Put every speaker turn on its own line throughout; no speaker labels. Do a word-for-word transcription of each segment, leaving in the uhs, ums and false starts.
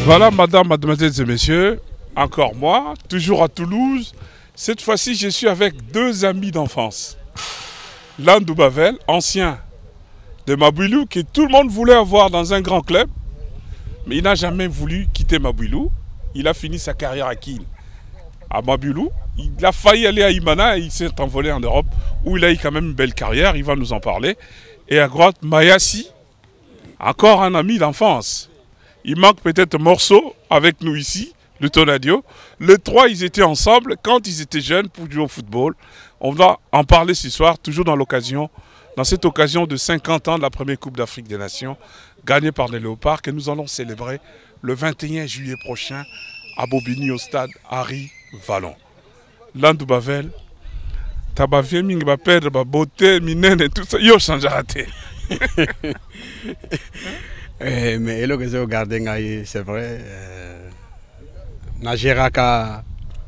Voilà, madame, mademoiselles et messieurs, encore moi, toujours à Toulouse. Cette fois-ci, je suis avec deux amis d'enfance. Landou Bavel, ancien de Mabouilou, que tout le monde voulait avoir dans un grand club, mais il n'a jamais voulu quitter Mabouilou. Il a fini sa carrière à Kiel, à Mabouilou. Il a failli aller à Imana et il s'est envolé en Europe, où il a eu quand même une belle carrière, il va nous en parler. Et à droite, Mayassi, encore un ami d'enfance. Il manque peut-être Morceau avec nous ici, le Tonadio. Les trois, ils étaient ensemble quand ils étaient jeunes pour jouer au football. On va en parler ce soir, toujours dans l'occasion, dans cette occasion de cinquante ans de la première Coupe d'Afrique des Nations, gagnée par les Léopards, que nous allons célébrer le vingt et un juillet prochain à Bobigny, au stade Harry Vallon. Landou Bavel, taba vie mingi ba perdre ba beauté minene tout ça yo changera té.
Eh, mais le que je regarde c'est vrai euh, na geraka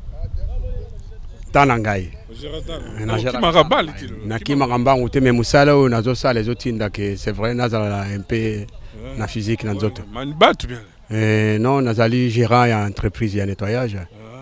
tanangai
na kimaka
na kimaka te mais musala o nazo sala les autres que c'est vrai nazala un peu na physique na zoto
man batu bien
eh non nazali gérant ya entreprise ya nettoyage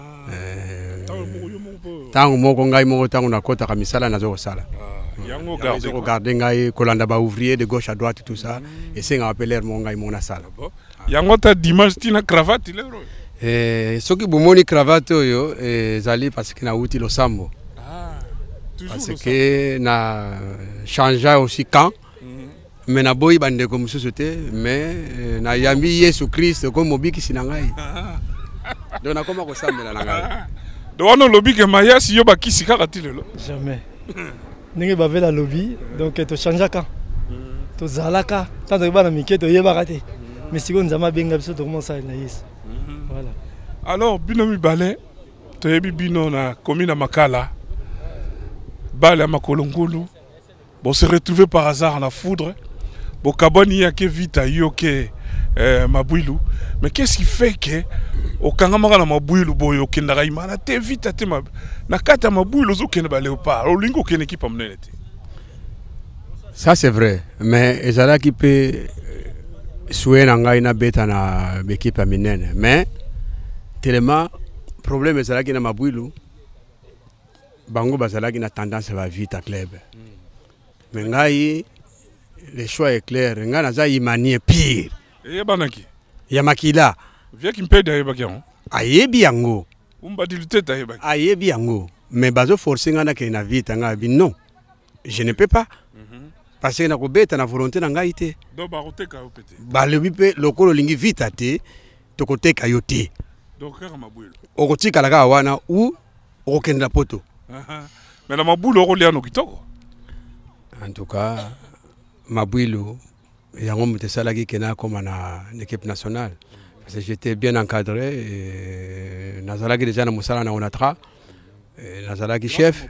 eh tango moko ngai moko tango na kota ka misala nazo sala
yango
garder regarder ngai kolanda ba ouvrier de gauche à droite tout ça et c'est appeler mon ngai mon sala
yango ta dimanche tina cravate ile ro
eh soki bomoni cravate oyo ezali parce que na uti lo sambo
ah toujours
parce que na changea aussi quand mais na boyi bande comme société mais na yambi Yesu Christ comme mobiki sinangai donc na koma ko sambela na ngai
donc on lobby que Mayassi yo bakisi kaka tilelo
jamais ningi bave la lobby donc to changea quand to zalaka tant de bana mike to yeba te mais si on zama benga biso to commence à na yes voilà.
Alors binomi balé to yebi bino na commune Makala balé makolongulu bon se retrouver par hasard en la foudre bon kaboni yake vite à yoke euh, Mabouilou mais qu'est-ce qui fait que au kangamaka na Mabouilou boyo kendaka imana te vite te mab na kata Mabouilou zo kende ba Léopard o lingo kende équipe amnene te.
Ça c'est vrai mais ezala qui peut souhaiter ngai na beta na équipe aminene mais tellement problème ezala qui na Mabouilou bango bazala qui na tendance va vite à club mais ngai le choix est clair ngai naza imanie pire
et banaki
ya makila
via qui mpede ayeba kiango
ayebi yango
umba dilute ta ayeba
ayebi yango mais bazo forcer ngana ke na vite nga bi non je ne peux pas parce que na ko beta na volonté na ngai te
do ba koteka yo pete
ba le bipe lokolo lingi vite te to koteka yo te
donc kaka Mabouilou
o kotika la ka wana ou o kenda poto
mais na Mabouilou o lia no kitoko
en tout cas Mabouilou yango mutesala ki kena comme na l'équipe nationale parce que j'étais bien encadré et nazala ki déjà na musala na onatra nazala ki chef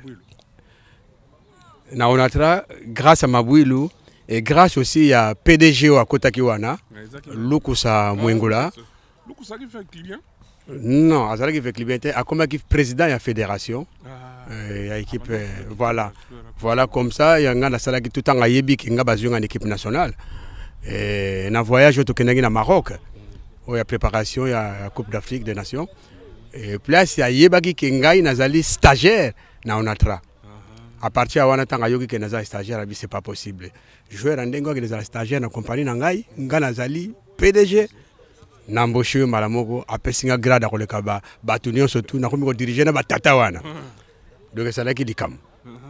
na onatra grâce à Mabouilou et grâce aussi à P D G à Kotaki wana Lukusa Mwengola
Lukusa qui fait client
non azala ki fait client a comme qui président de la fédération et à équipe voilà voilà comme ça il y a un sala qui tout en ayebi qui nga bazio en équipe nationale et na voyage au Kenagi na Maroc où il y a préparation il y a la Coupe d'Afrique des Nations et place il y a yebaki qui ngai nazali stagiaire na onatra à partir wana tanga yoki que nazali stagiaire c'est pas possible joueur ndengo qui nazali stagiaire na compagnie na ngai nga nazali P D G n'embauché malamoko apesinga grade ko le kaba batunio surtout na komi ko diriger na batata wana donc c'est là qui dit comme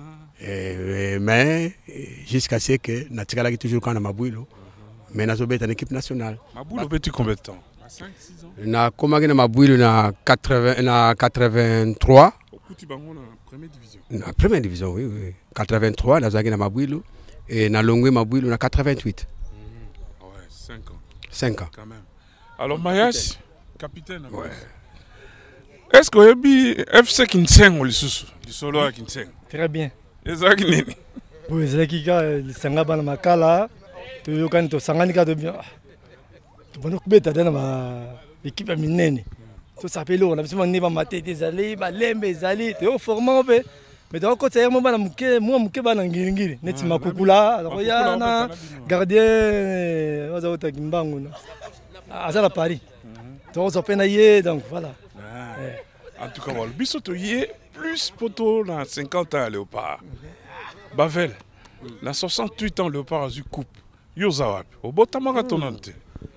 mais jusqu'à ce que natikala qui toujours quand na Mabouilou mais na zobeta en équipe nationale
Mabouilou petit combien de temps cinq six ans
na komaki na Mabouilou na quatre-vingts na quatre-vingt-trois
au petit bango na première division
na première division oui oui quatre-vingt-trois na zaki na Mabouilou et na Longwe Mabouilou na quatre-vingt-huit
ouais cinq ans
cinq ans
quand même. Alors Mayassi capitaine
ouais.
Est-ce que yebi F C Kinsengo lisusu lisolo ya Kinsengo
très bien
ezaki nini
oui ezaki ka lisanga bana Makala to yokani to sangani ka to bien to bono kubeta dana ma équipe minene to s'appelle on a besoin de ba matete zali ba lembe zali to format pe mais donc quand c'est moi bana muke moi muke bana ngiri neti makukula ya na gardien waza uta kimbangu na azala Paris Donc, on peine donc voilà.
Ah. En tout cas, le bisoto y est plus poteau dans cinquante ans, Léopard. Bavel, dans soixante-huit ans, Léopard a eu coupe. Yozawap, au Botamaka tonante.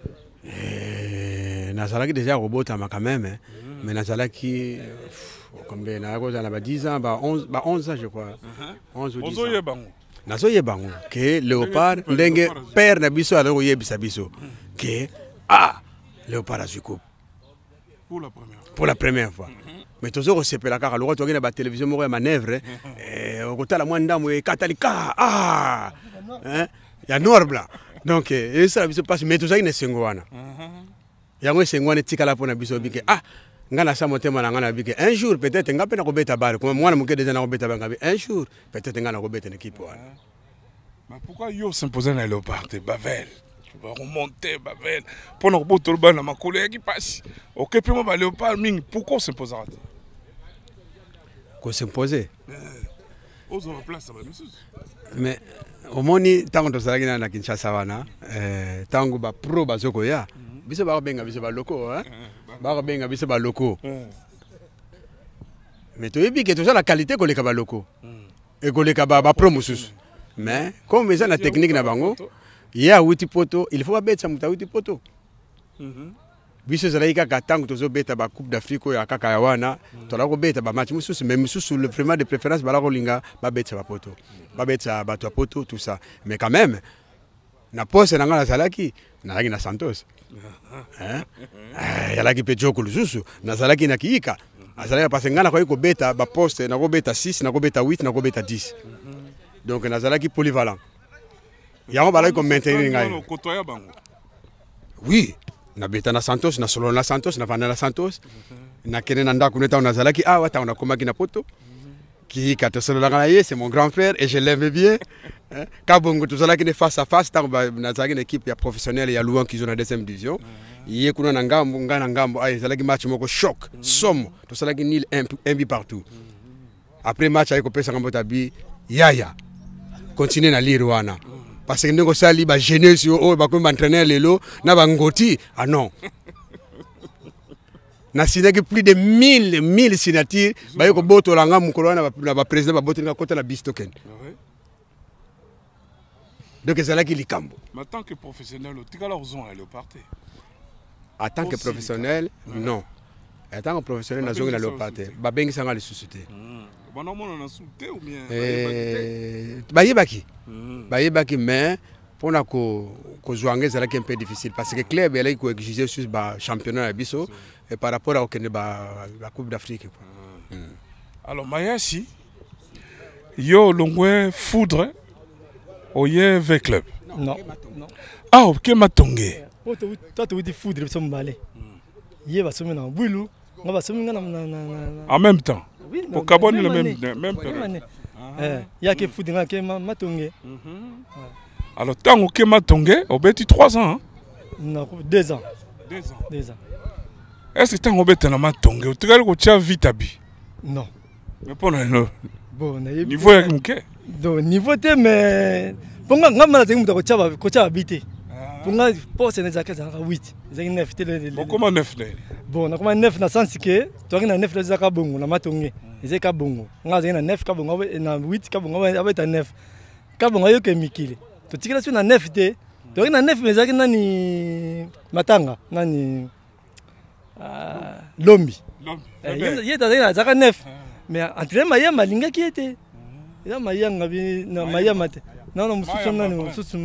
Nazalaki déjà au Botama quand même, hein. Mais Nazalaki, combien on a dix ans, bah onze, bah onze ans je crois. onze ou dix ans. Nazo yebango que Léopard ndenge père na biso alors yebisa biso que ah Léopard a eu coupe.
Pour la première fois.
Pour la première fois. Mais toujours au C P la car le retour de la télévision mourir manœuvre et au côté la moindre dame catholica ah hein il y a noir blanc donc et ça se passe mais tout ça il est sengwana il y a un sengwana tikala pour na biso bike ah ngana sa motema na ngana bike un jour peut-être ngape na ko beta bar comme moi na déjà na ko beta bangabe un jour peut-être ngana ko beta équipe wana.
Mais pourquoi yo s'imposer na Léopard Bavel? Tu vas remonter Bavel pour nous botter le ban ma collègue qui passe. OK puis moi Léopard ming pourquoi s'imposera?
Qu'on s'imposer.
Aux place ça va nous.
Mais au moni tango to salaki na Kinshasa wana eh tango ba pro bazoko ya biso ba benga biso ba loko hein ba benga biso ba loko mais to yebi que tout ça la qualité ko le ba loko et ko le ba ba pro mususu mais comme ça la technique na bango ya wuti poto il faut ba betsa muta wuti poto biso zalaika katango tozo beta ba coupe d'Afrique ya kaka ya wana to la ko beta ba match mususu mais mususu le vraiment de préférence ba la ko linga ba betsa ba poto ba betsa ba to poto tout ça mais quand même na poste na ngala zalaki na laki na Santos hein ya laki pe joko lususu na zalaki na kiika azalaki parce ngala ko ko beta ba poste na ko beta six na ko beta huit na ko beta dix donc na zalaki polyvalent ya on ba la ko maintenir ngai oui na beta na Santos na solo na Santos na vana na Santos na kene na ndako neta na zalaki ah wata on a komaki na poto qui kato solo la ngala c'est mon grand frère et je l'aime bien kabongo to zalaki ne face à face tant na zalaki une équipe ya professionnelle ya Louan qui joue na deuxième division yé kuna na ngambo ngana ngambo ay zalaki match moko choc somme to zalaki nil un but partout après match ay ko pesa ngambo tabi yaya continuer na lire wana parce que nous sali ba jeunesse yo ba ko entraîneur lelo na ba ngoti ah non na signé plus de mille mille signatures ba ko boto langa mukolo na ba président ba boto nga kota la bistoken donc c'est là qu'il y cambo
mais en tant que professionnel tu as raison à Léopard
en tant que professionnel non en tant que professionnel na zonga na Léopard ba bengi sanga le société
bon on a insulté ou bien
ba yebaki ba yebaki mais pour na ko ko jouer c'est là qui est un peu difficile parce que club elle ko exiger sur ba championnat biso et par rapport à aucune ba la coupe d'Afrique quoi.
Alors Mayasi yo longwe foudre oye ve club
non non
ah OK matongé
toi tu dis foudre so mbale yé ba somi na bwilu ngaba somi ngana
en même temps
oui
pour Cabone le même même période
eh ya ke foudre ngake matongé
alors tant OK matongé obeti trois ans
non deux ans
deux ans
deux ans
est-ce que tant obeti na matongé tu regardes ko tia vite abi
non
mais pour no
bon na
niveau ya mke
donc niveau te mais ponga ngama na zingu ko tia ko tia bité ponga poste na zaka zaka huit zaki neuf te le
bon comment neuf le
bon na comment neuf na sens que to na neuf zaka bongo na matongé zaka bongo nga zaki na neuf ka bongo na huit ka bongo abeta neuf ka bongo yo ke mikile to tikela sur na neuf te to na neuf mais zaki nani matanga nani ah lombi lombi yeta zaka neuf mais entraînement ya malinga qui était ya mayanga bi na mayama te non non mususu nani mususu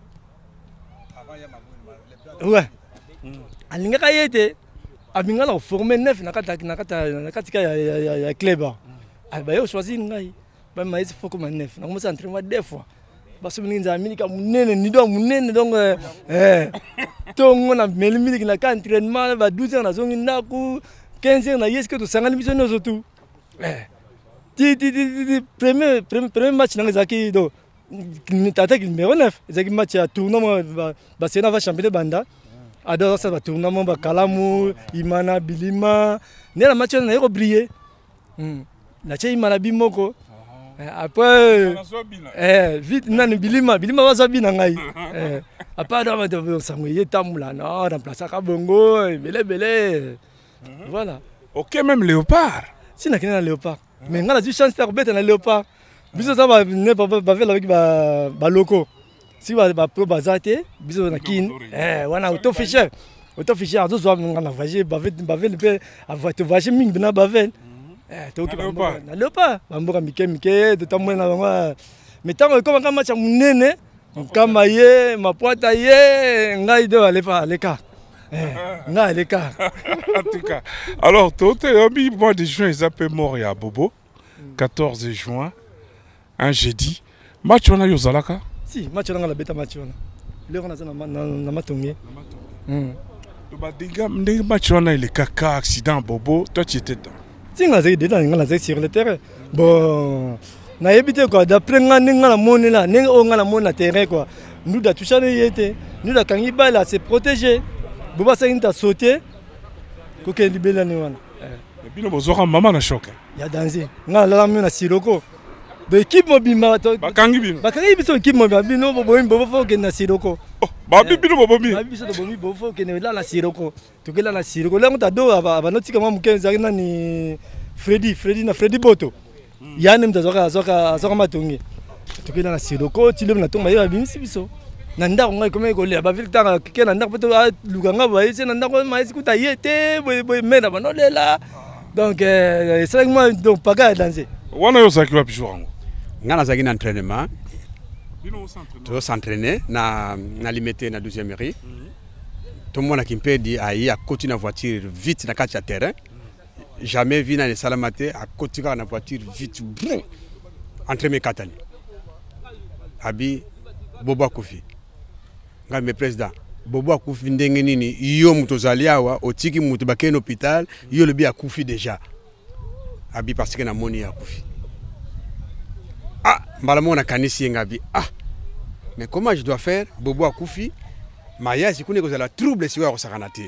ouais alinga ka yete abinga la former neuf na kata na kata na katika ya ya club ah ba yo choisir ngai ba maïs faut comme neuf na commencer entraînement deux fois ba so minza milika munene ni do munene donc eh tongo na melimiliki na ka entraînement ba douze heures na zongi ndaku quinze heures na yeske to sangani biso no tout eh ti ti ti premier premier match na zaki do ni tata ki numéro neuf zaki match ya tournoi ba ba sena va championnat banda ado ça ba tournoi ba kalamu imana bilima ne la match na yoko briller hmm na che imana bimoko Après, eh, vite, nani bilima, bilima va sabina ngai. Eh, après, dans ma tête, ça me y est tamboula, non, remplacer à bongo, belé belé. Voilà.
Ok, même léopard.
Si n'a qu'un léopard. Mais on a du chance de bête un léopard. Biso ça va ne pas pas faire avec ba ba loco. Si va ba pro bazate, biso na kin. Eh, wana auto fichier. Auto fichier azo zo na vager ba vet ba vet pe avoir te vager ming na ba vet. Eh, to ki ba na léopard. Ba mboka mike mike de tamwe na ngwa. Mais tant que comme match munene, kama ye, ma poata ye, ngai de aller pas les cas. Non, les cas.
En tout cas, alors, tu as mis le mois de juin, ils appellent Moria à Bobo, quatorze juin, un jeudi. Match on a eu Zalaka?
Si, match on a la bêta match on a. Là, on a un matonné.
Le match on a eu le caca, accident, Bobo, toi tu étais dedans.
Si, on a été dedans, on a été sur le terrain. Bon, on a évité quoi, d'après on a la monnaie là, on a la monnaie terrain quoi. Nous, d'à toucher, nous, d'à quand il là, c'est protégé. Boba sa inta sauté ko ke libela ni wana
eh bino bozoka mama na choc
ya danser nga la mi na siroko de équipe mobima to
bakangi bino
bakangi biso équipe mobima bino bobo bobo fo ke na siroko
oh ba bino bobo mi
ba biso bobo bobo fo ke na la siroko to ke la na siroko la ngota do aba aba notika mwa mukenza na ni Freddy Freddy na Freddy Boto yani mtazoka zoka zoka matongi to ke la na siroko tilo na tonga ya bimisi biso nanda ko ngai komé ko le ba victor ke nanda ko to luganga ba ise nanda ko ma ise kuta yete boy boy mena ba no lela donc euh c'est moi donc paga danser
wana yo saki wa pishorango
ngana zaki na entraînement bino s'entraîner to s'entraîner na na limité na douzième ri tout le monde qui me dit aïe à côté na voiture vite na quatre terrain jamais vu na les salamate à côté na voiture vite entre mes katani abi Bobo Akufi ngambe président Bobo Akufi ndenge nini yo muto zali awa otiki muto bakene hôpital yo le bi akufi déjà abi parce que na moni akufi ah mbala mona kanisi ngabi ah mais comment je dois faire Bobo Akufi maya sikune ko zala trouble si wa sakanate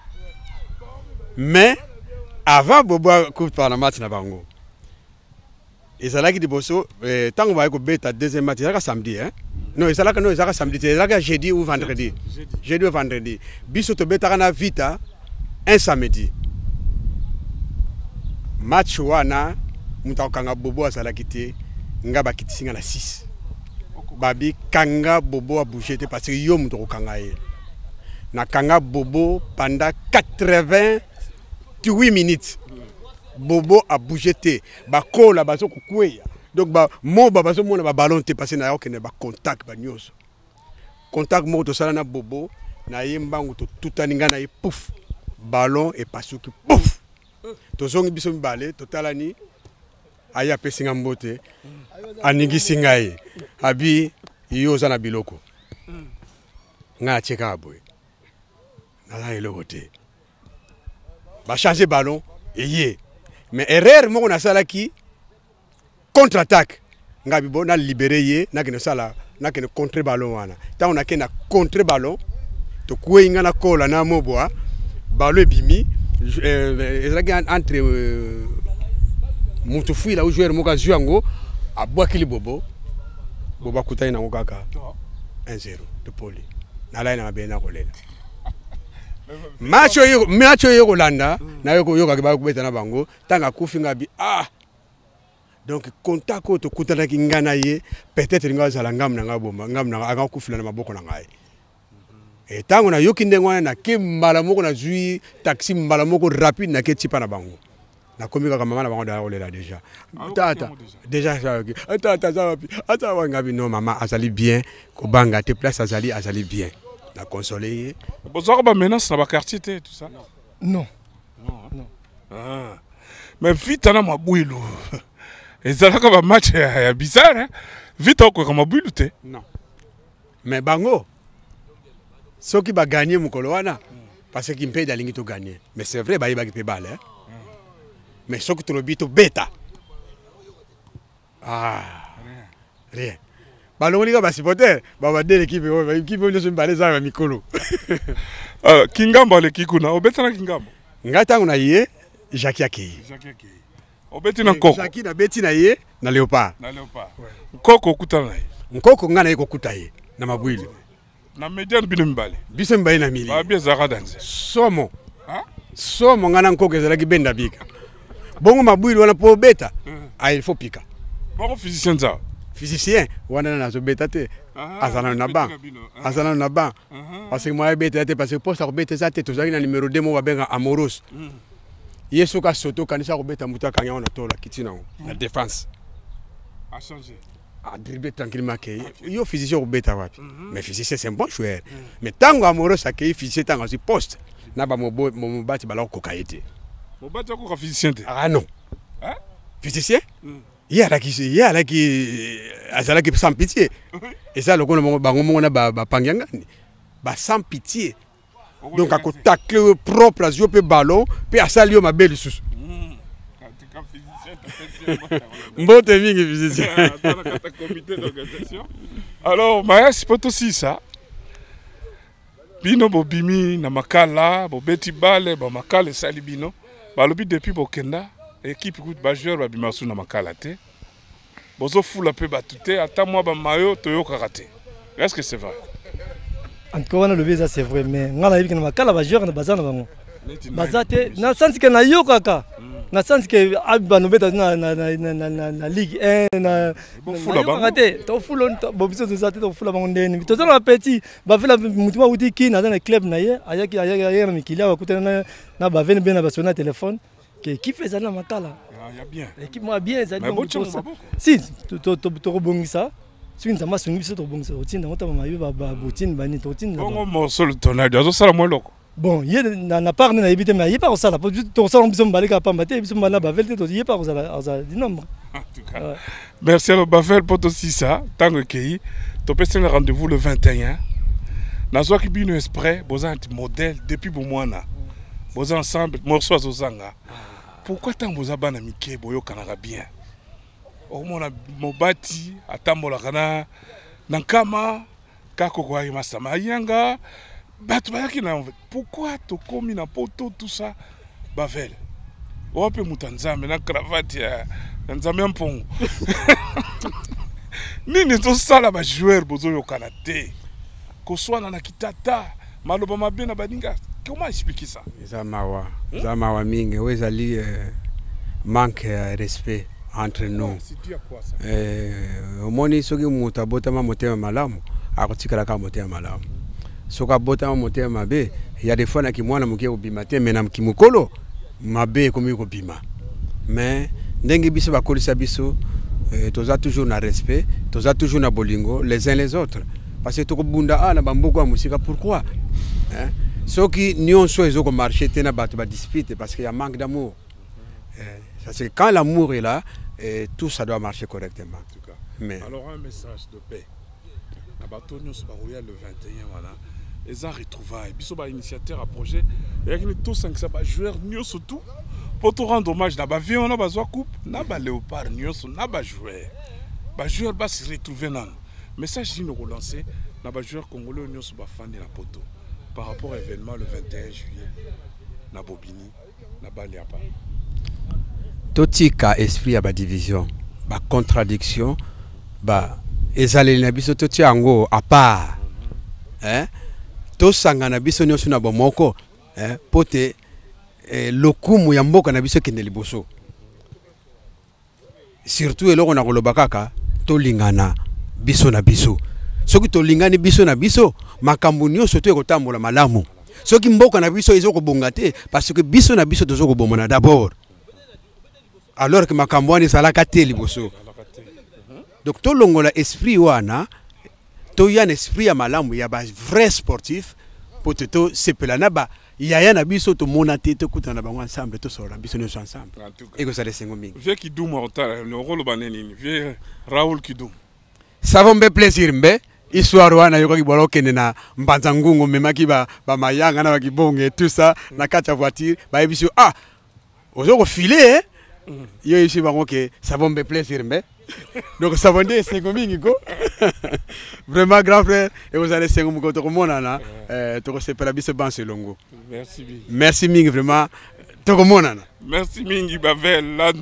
mais avant Bobo Akufi par la match na bango ezalaki diboso eh tango ba ko beta deuxième match ezalaka samedi hein non ezalaka non ezalaka samedi ezalaka jeudi ou vendredi jeudi ou vendredi biso to beta na vita un samedi match wana muta kanga Bobo azalaki te ngaba kitisinga na six babi kanga Bobo a bougé te parce que yo muto kanga ye na kanga Bobo pendant quatre-vingt-huit minutes Bobo a bougé te ba kola bazo kukweya donc ba mo ba bazo mona ba ballon te passer na yo kene ba contact ba nyos contact mo to sala na Bobo na yembangu to tutaninga na ye pouf ballon et pasuki pouf to zongi biso mibale to talani aya pesinga mbote aningi singaye abi yo zana biloko nga cheka boy na la eloko te ba changer ballon et yé mais erreur moko na sala ki contre-attaque ngabi bo na libérer ye na kene sala na kene contre ballon wana ta on a kena contre ballon to kuinga na kola na mobwa ballon bimi ezaki entre mutu fui la u joueur moka juango abwakili Bobo Bobo kutai na ngokaka un zéro de poli na la na bena kolela macho yo macho yo kolanda na yo yo ka ba kubeta na bango tanga kufinga bi ah donc contact ko to kutana ki ngana ye peut-être nga zala ngam na ngaboma ngam na anga kufila na maboko na ngai et tango na yoki ndengwana na ke mbala moko na zui taxi mbala moko rapide na ke tipa na bango na komika kama mama na bango da olela déjà tata déjà ça tata ça ata wa ngabi no mama azali bien ko banga te place azali azali bien la consoler.
Vous avez des menaces dans le quartier, tout ça?
Non.
Non. Non. Ah. Mais vite, on a ma bouille. Et ça, c'est un match bizarre. Hein? Vite, on a ma bouille.
Non. Mais bango, ceux qui vont gagner, parce qu'ils payent d'aller gagner. Mais c'est vrai, ils vont payer balle. Mais ceux qui ont le bêta. Ah. Rien. Ballon liga ba supporter ba ba de l'équipe l'équipe ne se balé za mikolo
euh Kingamba le kikuna obetana Kingamba
ngata una yé Jacques Yaki
Jacques Yaki Obeti na nkoko.
Jackie na beti na ye na léopard.
Na léopard. Nkoko okuta na ye.
Nkoko nga na ye kokuta ye na mabwili.
Na mediane bino mibale.
Biso mibale na mili.
Ba bia zaka danze.
Somo.
Hein?
Somo nga na nkoko ezalaki benda bika. Bongo mabwili wana po beta. Ah, il faut pika.
Bongo physicien za.
Physicien wana na zo beta te. Azana na ba. Azana na ba. Parce que moi beta te parce que poste ko beta za te tozali na numéro deux mo ba benga Amoros. Yeso ka soto kanisa ko beta muta kanya ona tola kitina na défense.
A changé.
A dribbler tranquillement que yo physicien ko beta wapi. Mais physicien c'est un bon joueur. Mais tango Amoros a que physicien tango si poste na ba mo mo bati ba la ko kaete.
Mo bati ko physicien te.
Ah non.
Hein?
Physicien? Il y a là qui il y a là qui azala qui sans pitié. Et ça le ko mo bango mo na ba ba pangangani. Ba sans pitié. Donc à côté tacle propre à jouer ballon puis à saluer ma belle sous. Mbote mingi physicien.
Alors Maya c'est aussi ça. Bino bobimi na makala bobeti bale ba makala sali bino. Ba lobi depuis bokenda équipe coup ba joueur ba bimasu na makala te. Bozo fula pe batute ata moi ba mayo toyo karaté. Est-ce que c'est vrai?
En tout cas, on a levé ça, c'est vrai, mais on a vu que nous avons joué dans le bazar. Bazar, dans le sens que nous avons kaka. Dans le sens que Abba nous met dans la Ligue un. Nous avons raté. Nous avons fait la nous avons fait la tout le petit. Nous avons fait la mouvement où dit qui dans le club naïe. Aïe aïe aïe aïe aïe qui a écouté na na ba venu bien na basona téléphone. Qui fait ça na makala?
Il y a bien.
L'équipe moi bien ça.
Mais bon
si tu tu tu rebondis ça. Si nous avons fait ça, bon, c'est routine. On a eu la routine, la routine.
Bon, mon seul tonnerre, il y a ça la moins loco.
Bon, il y a na part na éviter mais il y a pas ça là. Pour tout ça on besoin balé capable mater, besoin balé ba velte, il y a pas ça ça du nombre.
En tout cas. Merci à le Bavel pour aussi ça. Tant que qui, tu peux se rendez-vous le vingt et un. Na zo ki bino esprit, boza un modèle depuis bon mois na. Boza ensemble, morceau zozanga. Pourquoi tant boza bana mike boyo kanaka bien? Au moins mobati atambola kana nankama kako kwa masama yanga batu bayaki na pourquoi to komi na poto tout ça Bavel ope mutanzambe na cravate ya nzambe mpongo nini to sala ba joueur bozo yokana te ko swana na kitata maloba mabe na baninga comment expliquer ça
za mawa za mawa mingi wezali manque de respect entre nous. Eh, omoni soki muta botama motema malamu, akotikala ka motema malamu. Soka botama motema mabe, ya des fois na kimwana mukie obimate mena mkimukolo, mabe komi ko bima. Mais ndenge biso bakolisa biso, eh, toza toujours na respect, toza toujours na bolingo les uns les autres. Parce que toko bunda a na bamboko musika pourquoi? Hein? Soki nyonso ezoko marcher te na bato ba dispute parce qu'il y a manque d'amour. C'est que quand l'amour est là, et tout ça doit marcher correctement. En tout cas. Mais
alors un message de paix. La bataille se barouille le vingt et un voilà. Les gens retrouvaient. Ils sont initiateurs à projet. Et avec tous cinq joueurs nous surtout pour te rendre hommage. Na ba vie on a besoin coupe. Na ba léopard nous sur na ba joueur. Ba joueur ba se retrouver nan. Message qui nous relancer. Na ba joueur congolais nous sur ba fan de la poto. Par rapport à l'événement le vingt et un juillet. Na Bobini, na ba léopard.
Totika esprit à ba division, ba contradiction, ba ezaleli na biso toti yango à part. Hein? To sanga na biso nyoso na bomoko, hein? Pote eh, lokumu ya mboka na biso kende liboso. Surtout eloko na koloba kaka to lingana biso na biso. Soki to lingani biso na biso, makambo nyonso to ekotambola malamu. Soki mboka na biso ezoko bonga te parce que biso na biso tozoko bomona d'abord. Alors que makambwani salaka te liboso. Donc to longola esprit wana to yan esprit ya malamu ya ba vrai sportif pour te to sepelana ba ya ya na biso to monate to kutana bango ensemble to sora biso nous ensemble. Et que ça les cinq minutes.
Vieux qui doum le rôle baneni vieux Raoul qui doum.
Ça va me plaisir mbe histoire wana yoko ki bolo kende na mbanza ngungu memaki ba ba mayanga na bakibonge tout ça na kati ya voiture ba biso ah ozoko filer hein. Yo ici ba que ça va me plaisir mais donc ça va dire c'est comme go vraiment grand frère et vous allez c'est comme to monana euh to se pela biso ban selongo
merci bien
merci mingi vraiment to monana
merci mingi Bavel Lando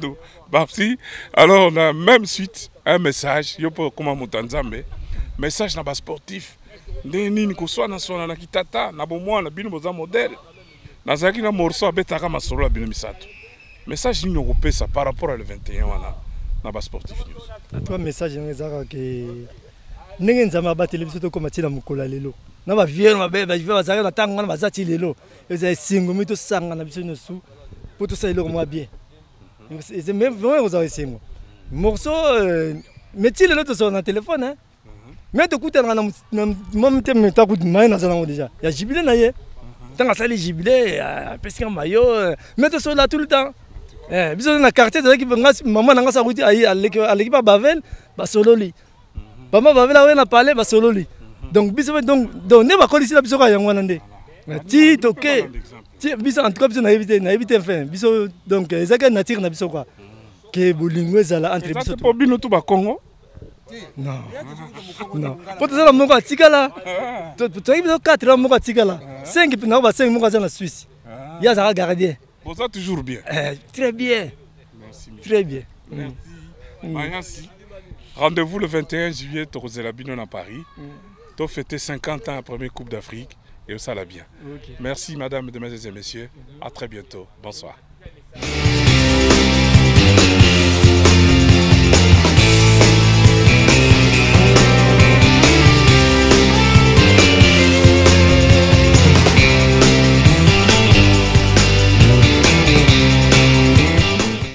Babsi. Alors, la même suite, un message. Yo po comment Mutanzambe. Message na ba sportif. Ndeni ko soit na sona na kitata na bomwa na bino boza modèle. Nazaki na morceau abetaka masolo la bino misato. Message ni ngopesa par rapport à le vingt et un wana na ba sportif news.
Toi message ngezaka ke ndenge nzama ba télévision to komati na mukola lelo. Na ba vieux na ba ba vieux bazaka na tanga na bazati lelo. Eza singo mito sanga na biso nosu. Pour tout ça il moi bien. C'est même vraiment vous avez singo. Morceau métier lelo to sur na téléphone hein. Mais to kuta na même te meta ku mai na zana déjà. Ya jubilé na ye. Tanga sali jubilé parce que maillot mais to sur là tout le temps. Eh biso na quartier de l'équipe maman na ngasa kuti ayi à l'équipe à Bavel ba solo li. Maman Bavel a na parler ba solo li. Donc biso donc donc ne ba kolisi la biso ka yango nande. Ti toke. Ti biso en tout cas biso na éviter na éviter enfin biso donc ezaka nature na biso quoi. Que bolingo ezala entre biso.
C'est pour bino tout ba Congo.
Non. Non. Pour ça mon gars tikala. To to biso quatre mon gars tikala. cinq na ba cinq mon gars na Suisse. Ya ça gardien.
Pour ça toujours bien.
Euh, très bien.
Merci.
Très bien.
Merci. Mm. Merci. Rendez-vous le vingt et un juillet, Torozela Bino à Paris. Mm. Tu as fêté cinquante ans à la première Coupe d'Afrique et ça l'a bien. Okay. Merci, madame, mesdames et messieurs. À très bientôt. Bonsoir.